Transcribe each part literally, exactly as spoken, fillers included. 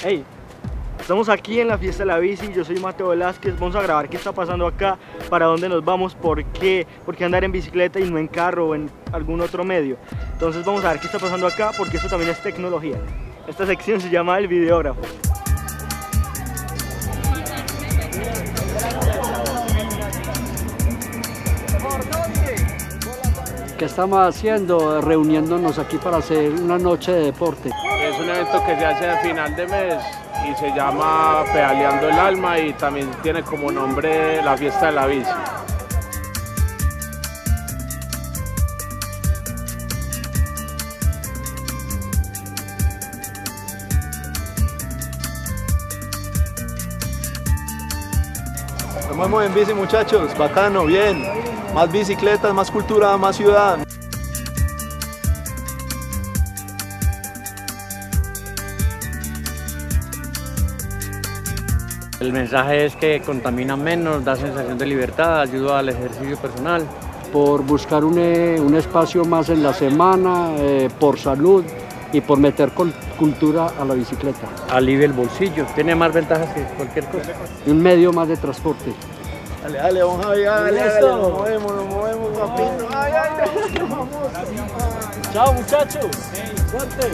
Hey, estamos aquí en la fiesta de la bici, yo soy Mateo Velázquez, vamos a grabar qué está pasando acá, para dónde nos vamos, por qué, por qué andar en bicicleta y no en carro o en algún otro medio. Entonces vamos a ver qué está pasando acá, porque esto también es tecnología. Esta sección se llama El Videógrafo. ¿Qué estamos haciendo? Reuniéndonos aquí para hacer una noche de deporte. Es un evento que se hace a final de mes y se llama Pedaleando el Alma y también tiene como nombre la fiesta de la bici. Nos vemos en bici, muchachos, bacano, bien. Más bicicletas, más cultura, más ciudad. El mensaje es que contamina menos, da sensación de libertad, ayuda al ejercicio personal. Por buscar un, eh, un espacio más en la semana, eh, por salud y por meter cultura a la bicicleta. Alivia el bolsillo, tiene más ventajas que cualquier cosa. Un medio más de transporte. Dale, dale, don Javi, dale, dale, nos movemos, nos movemos, papito. Ay, ay, vamos. Chao, muchachos. Suerte.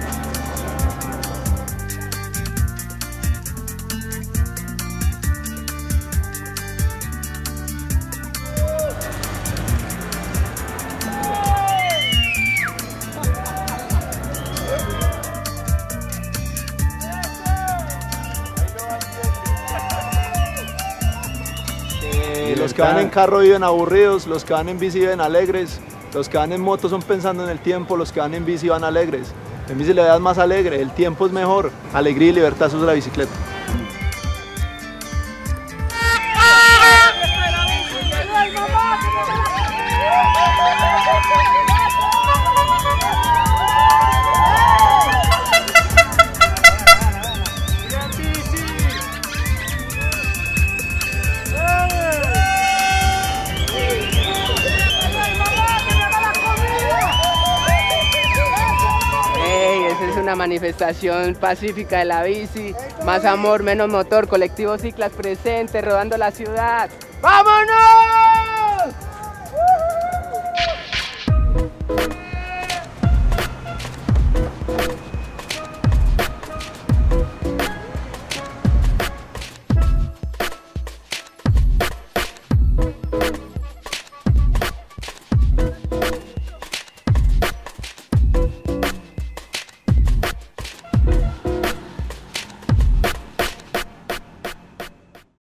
Los que van en carro viven aburridos, los que van en bici viven alegres, los que van en moto son pensando en el tiempo, los que van en bici van alegres. En bici la vida es más alegre, el tiempo es mejor, alegría y libertad, eso es la bicicleta. Es una manifestación pacífica de la bici, más amor, menos motor, colectivo Ciclas presente, rodando la ciudad. ¡Vámonos!